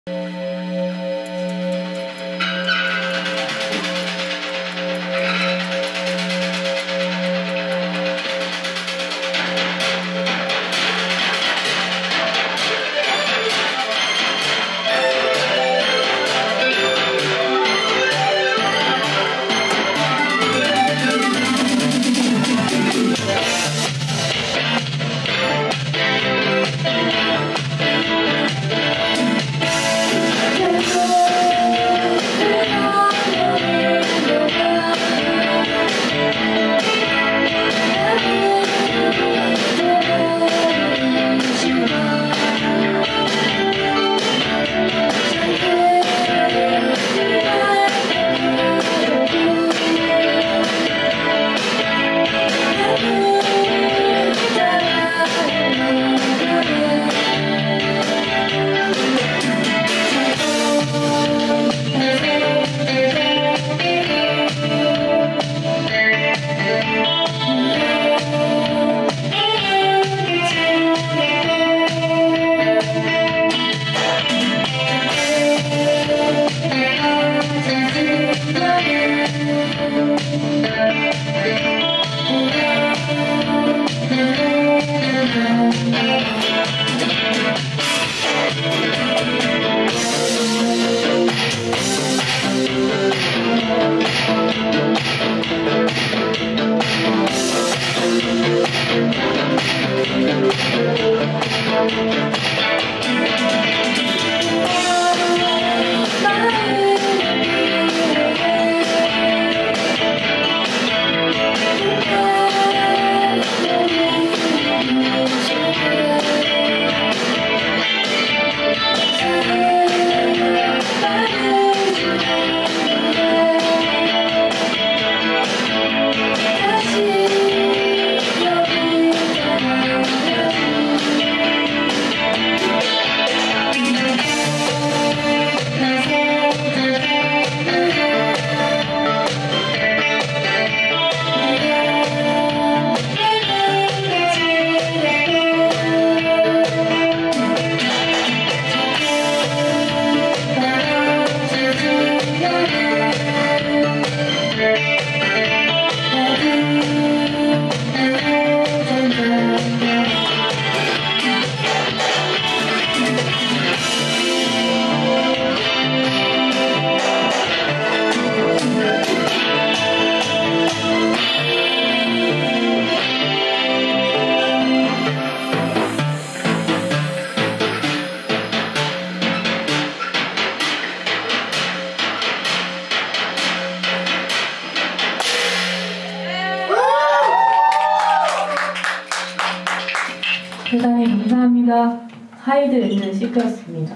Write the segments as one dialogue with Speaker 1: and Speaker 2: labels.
Speaker 1: 대단히 감사합니다. 하이드 앤드 시크였습니다.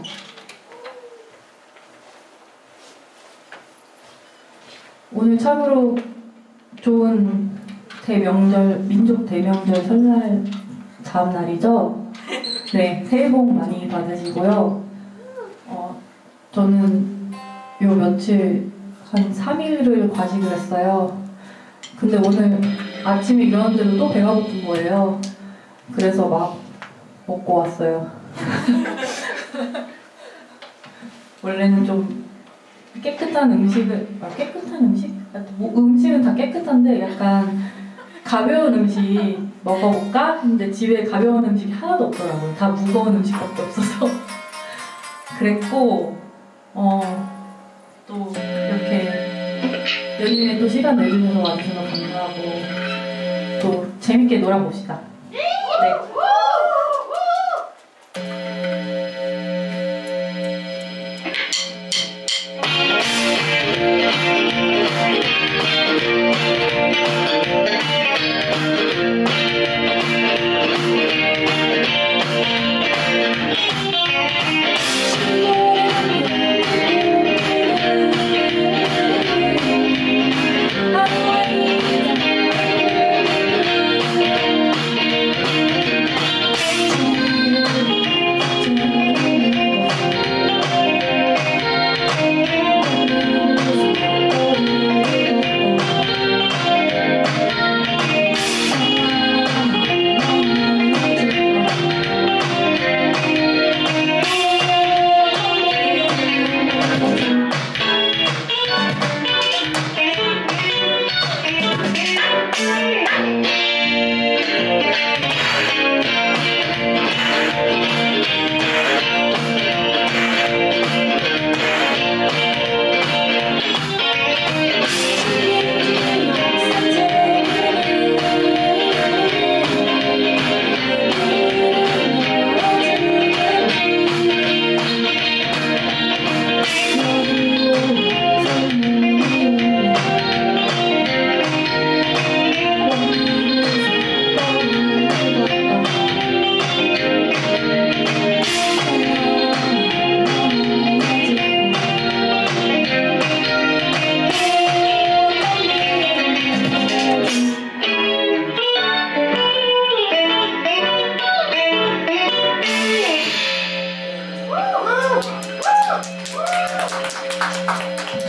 Speaker 1: 오늘 참으로 좋은 대명절, 민족 대명절 설날 다음 날이죠. 네, 새해 복 많이 받으시고요. 저는 요 며칠 한 3일을 과식을 했어요. 근데 오늘 아침에 일어났는데도 또 배가 고픈 거예요. 그래서 막 먹고 왔어요. 원래는 좀 깨끗한 음식을, 깨끗한 음식? 뭐 음식은 다 깨끗한데 약간 가벼운 음식 먹어볼까? 근데 집에 가벼운 음식이 하나도 없더라고요. 다 무거운 음식밖에 없어서. 그랬고 또 이렇게 연인의 또 시간 내주셔서 와주셔서 감사하고 또 재밌게 놀아봅시다. 네.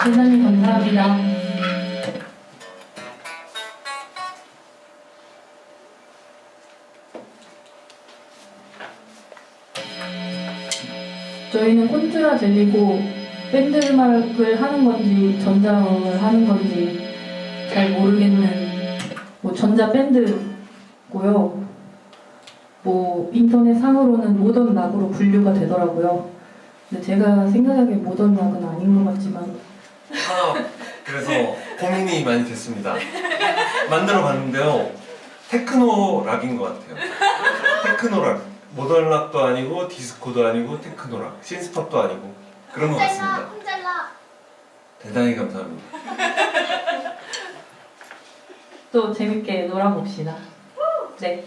Speaker 1: 대단히 감사합니다. 저희는 콘트라 젤리고 밴드 음악을 하는 건지 전자음악을 하는 건지 잘 모르겠는 뭐 전자 밴드고요. 뭐 인터넷 상으로는 모던 락으로 분류가 되더라고요. 근데 제가 생각하기에 모던 락은 아닌 것 같지만
Speaker 2: 그래서 고민이 많이 됐습니다. 만들어 봤는데요. 테크노 락인 것 같아요. 테크노 락. 모던 락도 아니고 디스코도 아니고 테크노 락. 신스팝도 아니고 그런 것 같습니다.
Speaker 3: 혼잘라.
Speaker 2: 대단히 감사합니다.
Speaker 1: 또 재밌게 놀아봅시다. 네.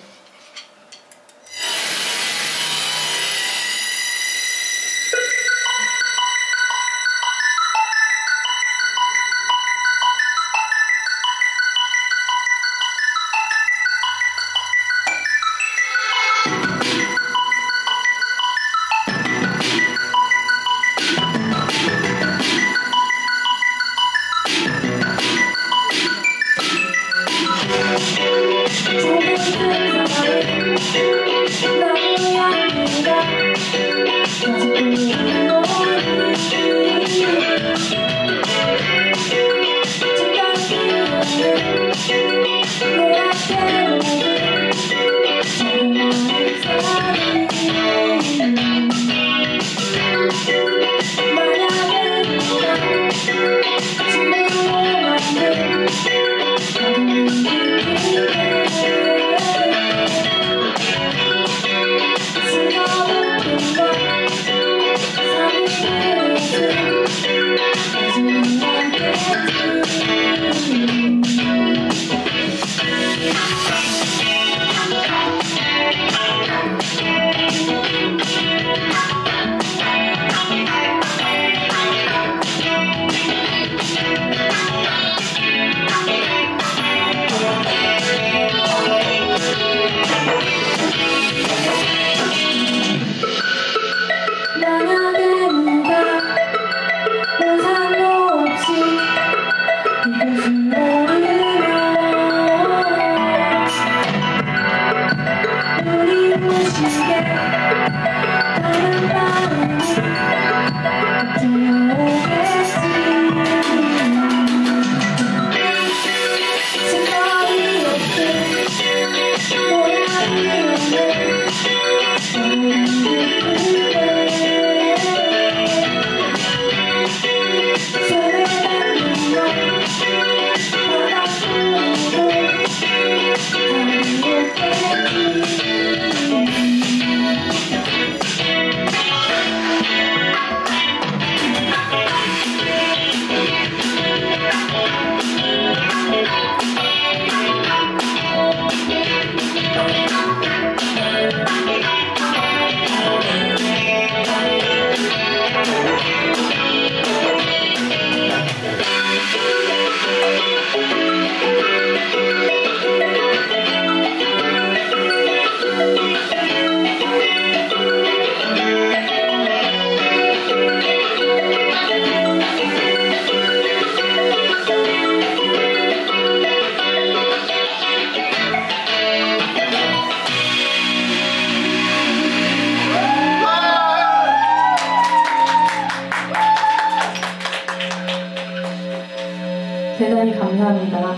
Speaker 1: 대단히 감사합니다.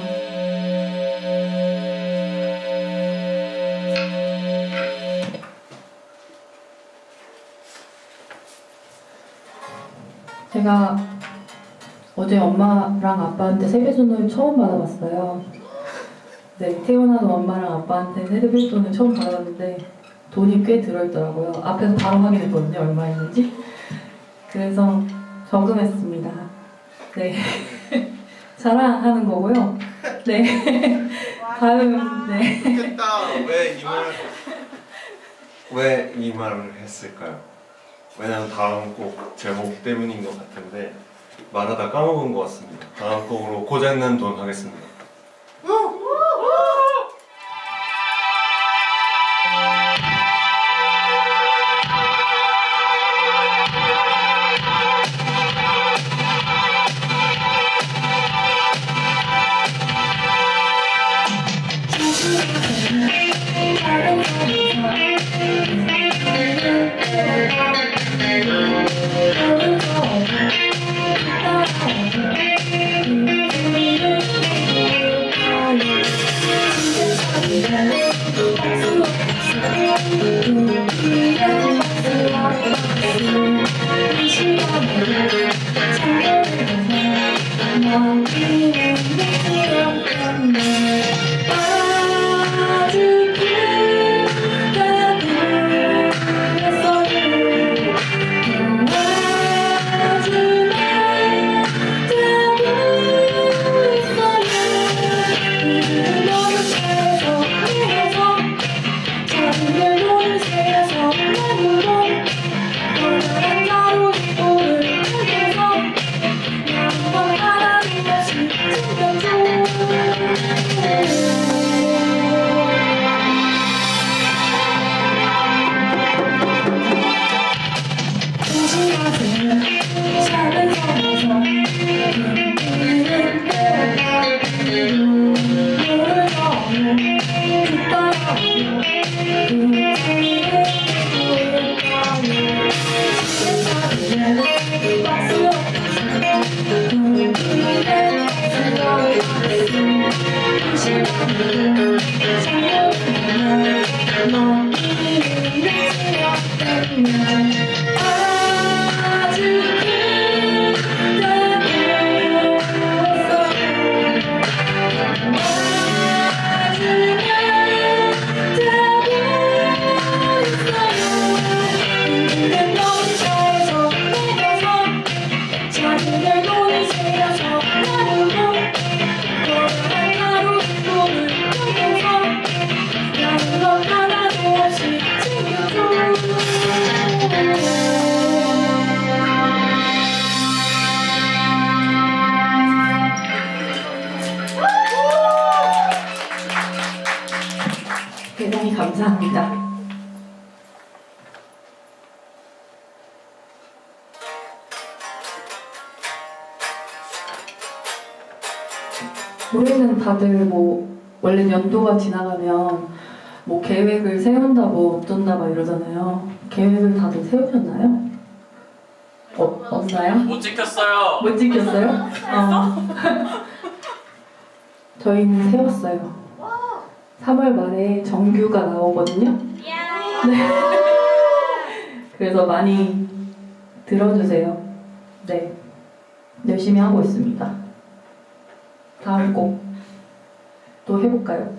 Speaker 1: 제가 어제 엄마랑 아빠한테 세뱃돈을 처음 받아봤어요. 네, 태어나서 엄마랑 아빠한테 세뱃돈을 처음 받아봤는데 돈이 꽤 들어있더라고요. 앞에서 바로 확인했거든요, 얼마 있는지. 그래서 저금했습니다. 네. 자랑하는 거고요. 네. 다음, 네.
Speaker 2: 좋겠다. 왜 이 말을 했을까요? 왜냐면 다음 곡 제목 때문인 것 같은데 말하다 까먹은 것 같습니다. 다음 곡으로 고장난 돈 하겠습니다.
Speaker 1: 올해는 다들 뭐 원래 연도가 지나가면 뭐 계획을 세운다 뭐 어쩐다 막 이러잖아요. 계획을 다들 세우셨나요? 없나요?
Speaker 3: 못 지켰어요.
Speaker 1: 못 지켰어요? 저희는 세웠어요. 3월 말에 정규가 나오거든요. 네. 그래서 많이 들어주세요. 네. 열심히 하고 있습니다. 다음 곡 또 해볼까요?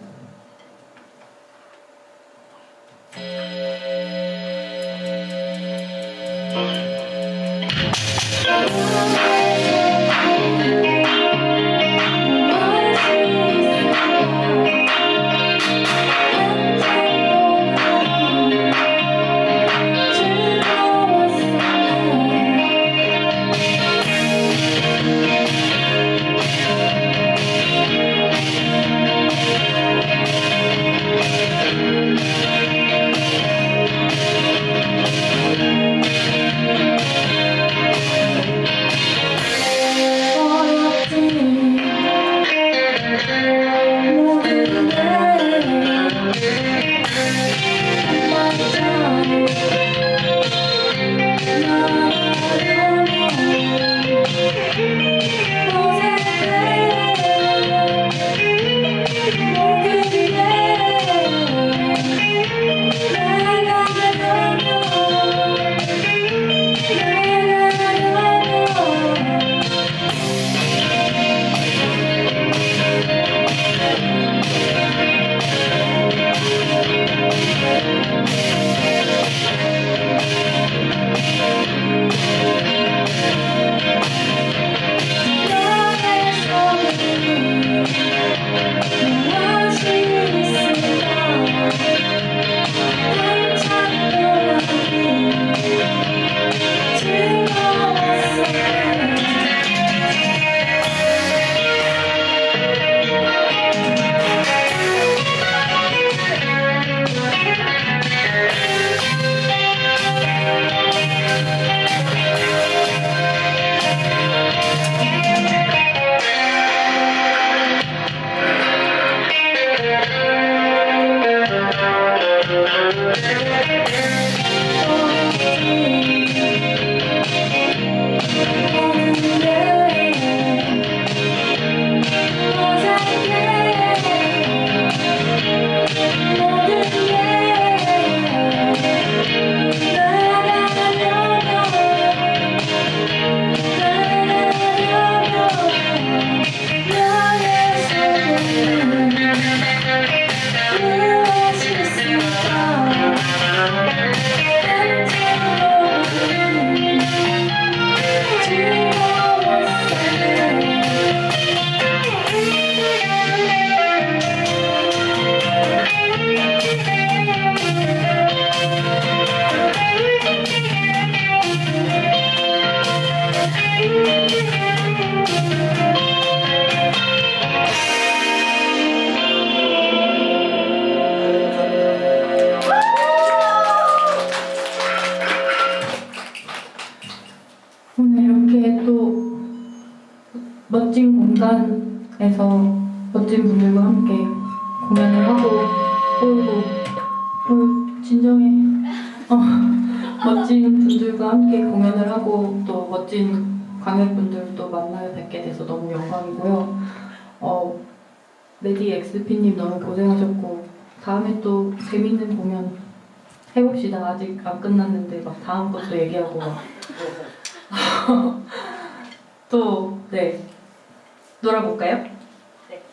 Speaker 1: 오늘 이렇게 또 멋진 공간에서 멋진 분들과 함께 공연을 하고 진정해 멋진 분들과 함께 공연을 하고 또 멋진 관객분들도 만나요 뵙게 돼서 너무 영광이고요. 레디 엑스피님 너무 고생하셨고 다음에 또 재밌는 공연 해봅시다. 아직 안 끝났는데 막 다음 것도 얘기하고 막 또 네 놀아볼까요? 네.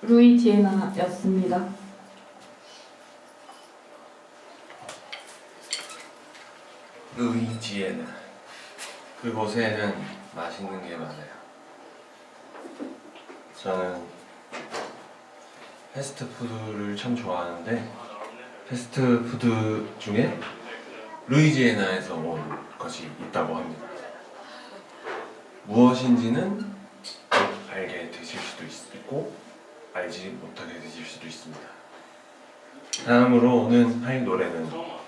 Speaker 1: 루이지애나였습니다.
Speaker 2: 루이지애나. 그곳에는 맛있는 게 많아요. 저는 패스트푸드를 참 좋아하는데 패스트푸드 중에 루이지애나에서 온 것이 있다고 합니다. 무엇인지는 곧 알게 되실 수도 있고 알지 못하게 되실 수도 있습니다. 다음으로 오늘 할 노래는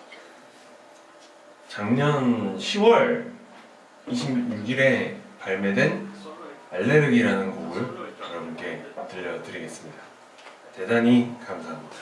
Speaker 2: 작년 10월 26일에 발매된 알레르기라는 곡을 여러분께 들려드리겠습니다. 대단히 감사합니다.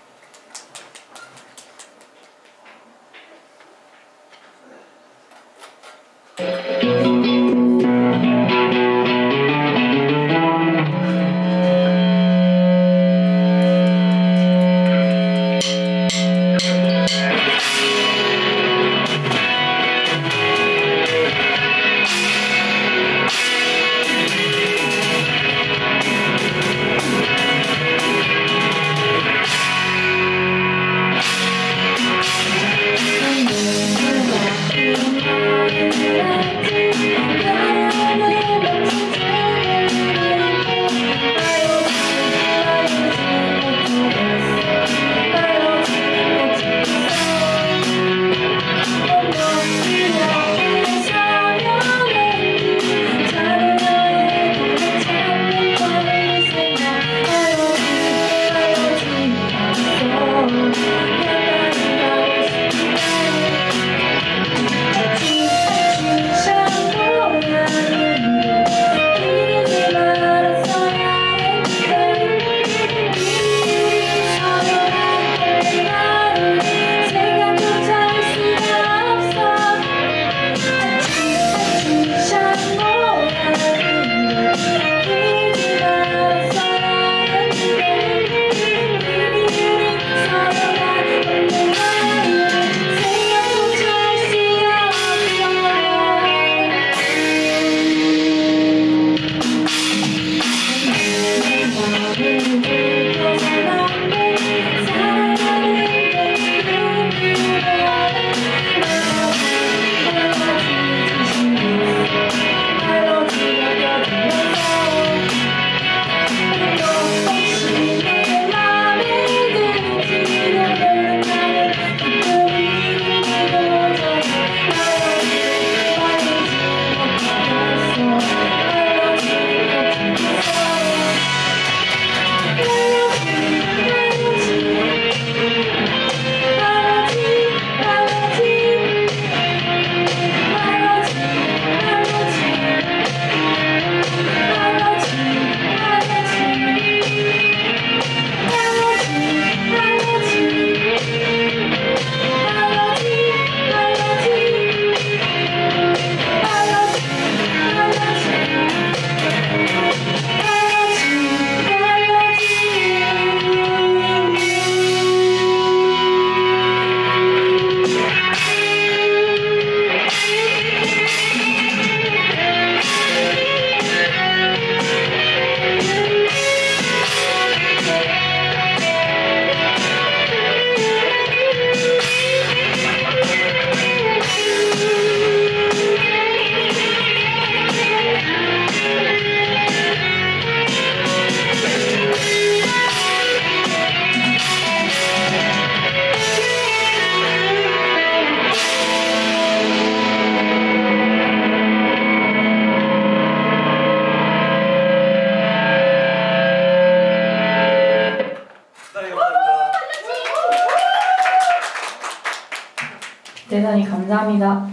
Speaker 1: 대단히 감사합니다.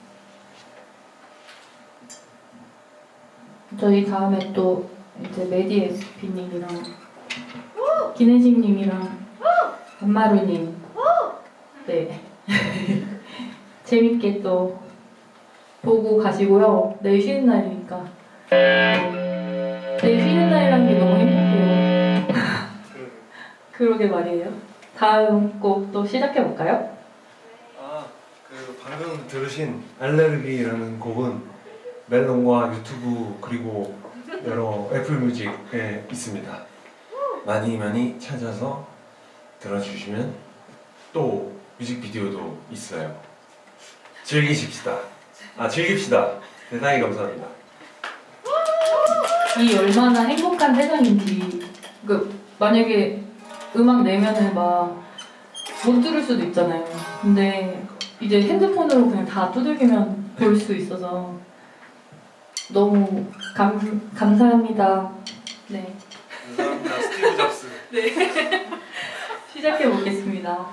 Speaker 1: 저희 다음에 또 이제 메디 SP님이랑 기내식님이랑 안마루님 네 재밌게 또 보고 가시고요. 내일 쉬는 날이니까 내일 쉬는 날이라는 게 너무 행복해요. 그러게 말이에요. 다음 곡 또 시작해볼까요?
Speaker 2: 방금 들으신 알레르기라는 곡은 멜론과 유튜브 그리고 여러 애플 뮤직에 있습니다. 많이 많이 찾아서 들어주시면 또 뮤직비디오도 있어요. 즐기십시다. 즐깁시다. 대단히 감사합니다.
Speaker 1: 이 얼마나 행복한 세상인지. 만약에 음악 내면은 막 못 들을 수도 있잖아요. 근데 이제 핸드폰으로 그냥 다 두들기면 볼 수 있어서 너무 감사합니다. 네.
Speaker 2: 감사합니다. 스티브 잡스.
Speaker 1: 네. 시작해 보겠습니다.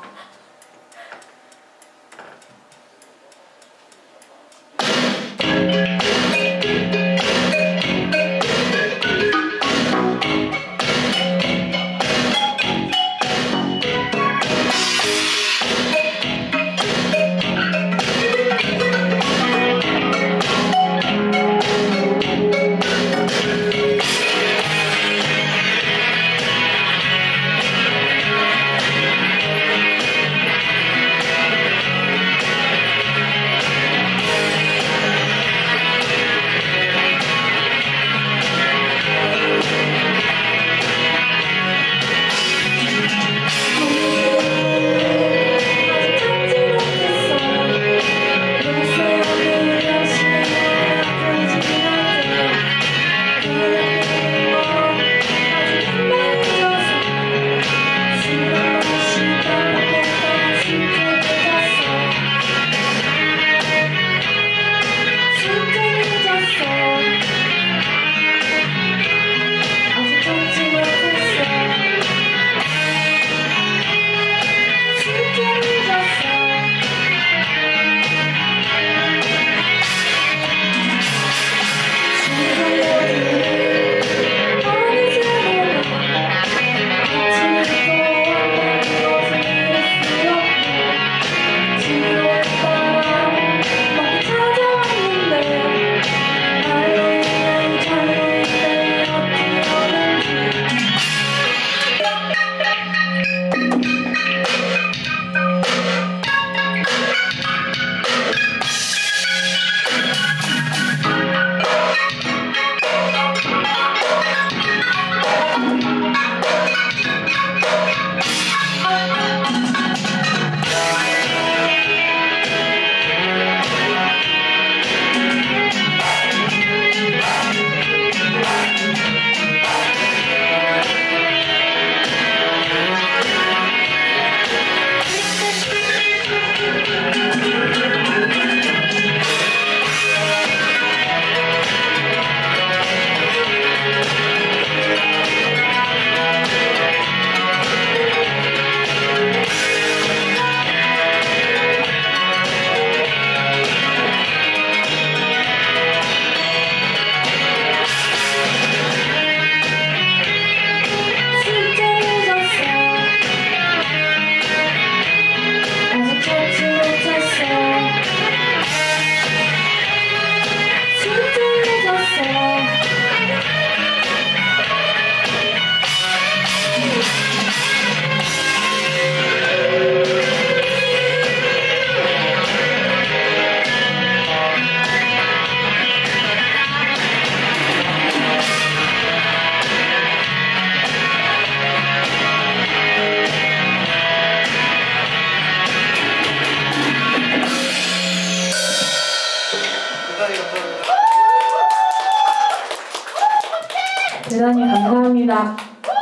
Speaker 1: 대단히 감사합니다.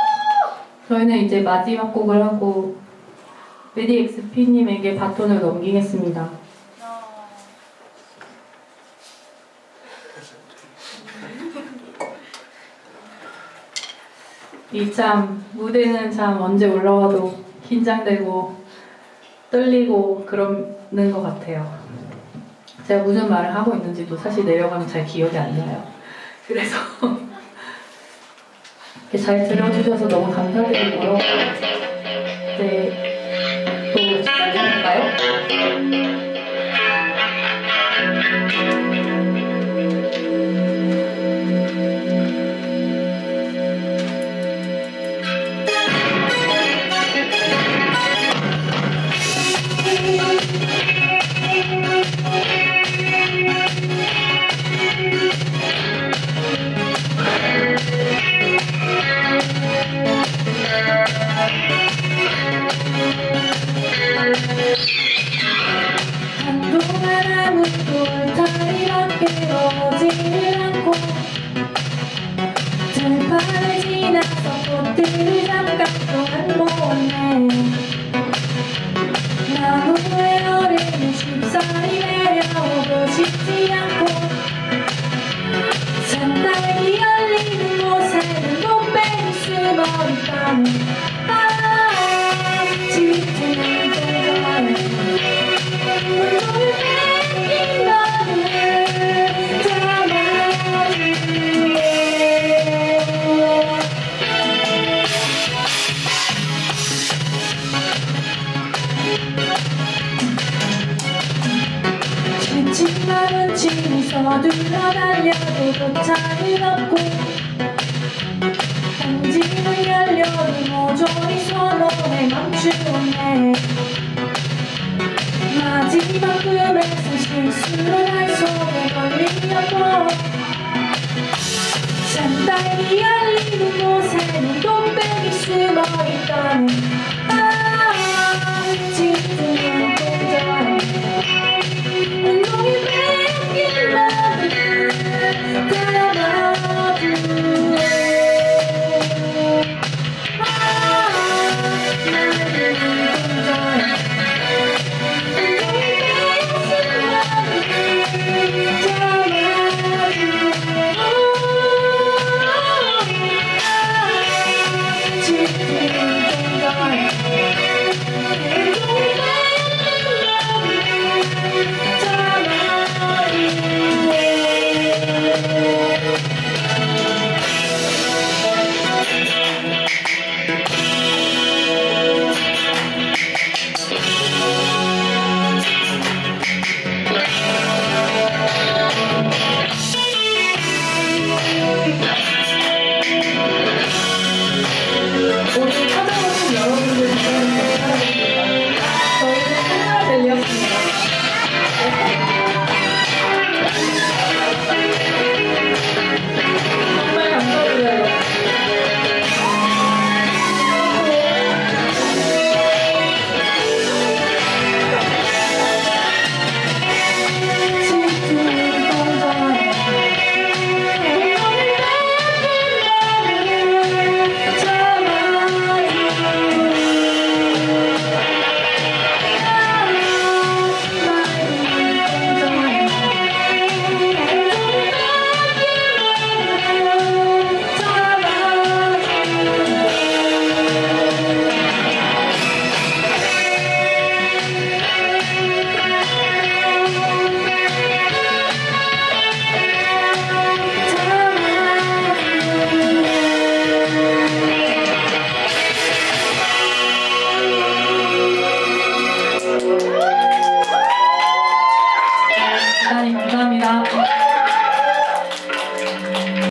Speaker 1: 저희는 이제 마지막 곡을 하고 메디엑스피님에게 바톤을 넘기겠습니다. 이 참 무대는 참 언제 올라와도 긴장되고 떨리고 그러는 것 같아요. 제가 무슨 말을 하고 있는지도 사실 내려가면 잘 기억이 안 나요. 그래서 이렇게 잘 들어주셔서 너무 감사드리고요. 네, 또 시작해볼까요? 것들을 잠깐 동안 보았네. 나무의 얼음을 쉽사리 내려오고 싶지 않고 산딸기 열리는 곳에는 꽃뱀이 숨어있다네. 지치는 동안 눈을 뺏긴 너를 담아줄게. 지친 마음은 침이 서둘러 달려도 도착은 없고 편지는 열려도 모조리 선호해 멈추었네. 마지막 꿈에서 실수로 날 손에 걸리려고 산딸기 열리는 곳에는 꽃뱀이 숨어있다네.